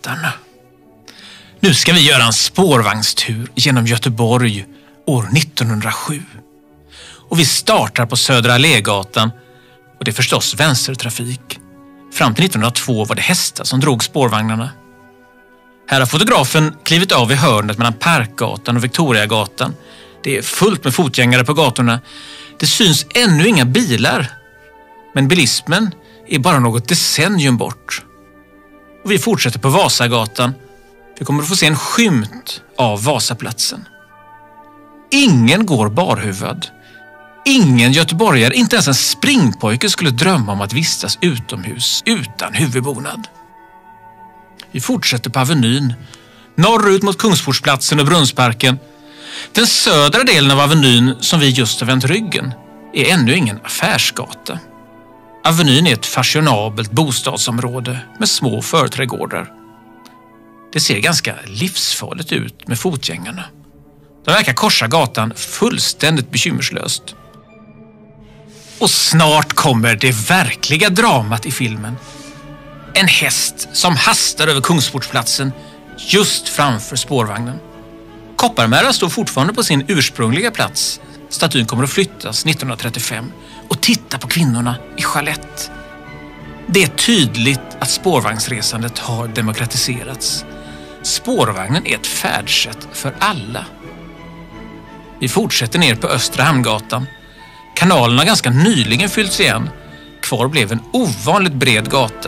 hattarna. Nu ska vi göra en spårvagnstur genom Göteborg år 1907. Och vi startar på Södra Allégatan och det är förstås vänstertrafik. Fram till 1902 var det hästar som drog spårvagnarna. Här har fotografen klivit av i hörnet mellan Parkgatan och Victoriagatan. Det är fullt med fotgängare på gatorna. Det syns ännu inga bilar. Men bilismen är bara något decennium bort. Och vi fortsätter på Vasagatan. Vi kommer att få se en skymt av Vasaplatsen. Ingen går barhuvud. Ingen göteborgare, inte ens en springpojke, skulle drömma om att vistas utomhus utan huvudbonad. Vi fortsätter på Avenyn, norrut mot Kungsportsplatsen och Brunnsparken. Den södra delen av Avenyn, som vi just har vänt ryggen, är ännu ingen affärsgata. Avenyn är ett fashionabelt bostadsområde med små förträdgårdar. Det ser ganska livsfarligt ut med fotgängarna. De verkar korsa gatan fullständigt bekymmerslöst. Och snart kommer det verkliga dramat i filmen. En häst som hastar över Kungsportsplatsen just framför spårvagnen. Kopparmära står fortfarande på sin ursprungliga plats. Statyn kommer att flyttas 1935. Och titta på kvinnorna i chalett. Det är tydligt att spårvagnsresandet har demokratiserats. Spårvagnen är ett färdsätt för alla. Vi fortsätter ner på Östra Hamngatan. Kanalen har ganska nyligen fyllts igen. Kvar blev en ovanligt bred gata.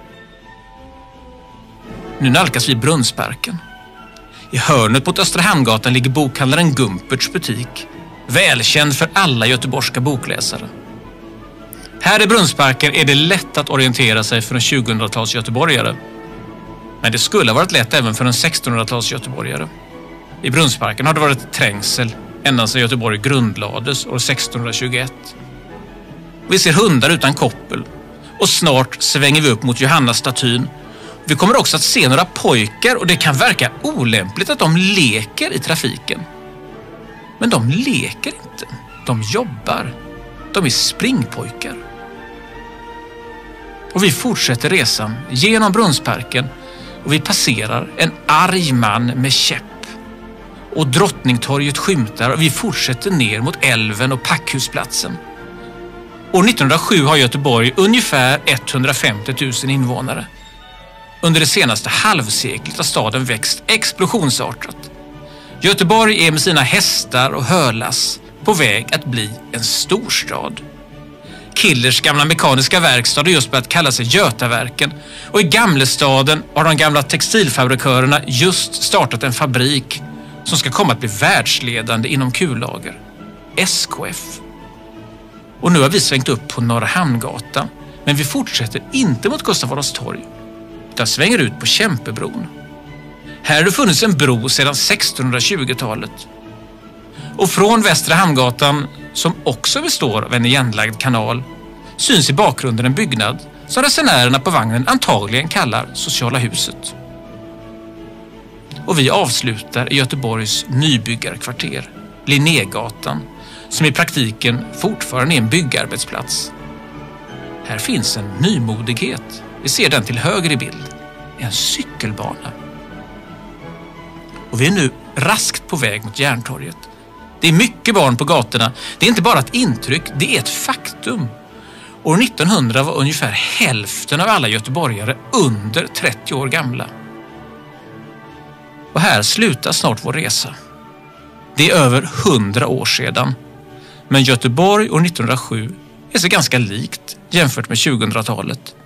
Nu nalkas vi Brunnsparken. I hörnet mot Östra Hamngatan ligger bokhandlaren Gumperts butik. Välkänd för alla göteborgska bokläsare. Här i Brunnsparken är det lätt att orientera sig för en 2000-tals göteborgare. Men det skulle ha varit lätt även för en 1600-tals göteborgare. I Brunnsparken har det varit trängsel ända sedan Göteborg grundlades år 1621. Vi ser hundar utan koppel och snart svänger vi upp mot Johanna-statyn. Vi kommer också att se några pojkar och det kan verka olämpligt att de leker i trafiken. Men de leker inte. De jobbar. De är springpojkar. Och vi fortsätter resan genom Brunnsparken och vi passerar en arg man med käpp. Och Drottningtorget skymtar och vi fortsätter ner mot älven och Packhusplatsen. År 1907 har Göteborg ungefär 150 000 invånare. Under det senaste halvseklet har staden växt explosionsartat. Göteborg är med sina hästar och hölass på väg att bli en storstad. Killers gamla mekaniska verkstad har just börjat kalla sig Götaverken och i Gamlestaden har de gamla textilfabrikörerna just startat en fabrik som ska komma att bli världsledande inom kullager. SKF. Och nu har vi svängt upp på Norra Hamngatan, men vi fortsätter inte mot Gustav Adolfs torg utan svänger ut på Kämpebron. Här har det funnits en bro sedan 1620-talet. Och från Västra Hamngatan, som också består av en igenlagd kanal, syns i bakgrunden en byggnad som resenärerna på vagnen antagligen kallar Sociala huset. Och vi avslutar i Göteborgs nybyggarkvarter, Linnégatan, som i praktiken fortfarande är en byggarbetsplats. Här finns en nymodighet. Vi ser den till höger i bild. En cykelbana. Och vi är nu raskt på väg mot Järntorget. Det är mycket barn på gatorna. Det är inte bara ett intryck, det är ett faktum. År 1900 var ungefär hälften av alla göteborgare under 30 år gamla. Och här slutar snart vår resa. Det är över 100 år sedan. Men Göteborg år 1907 är så ganska likt jämfört med 2000-talet.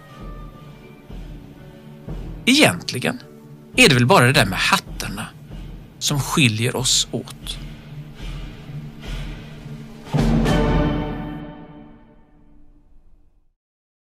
Egentligen är det väl bara det där med hattarna som skiljer oss åt.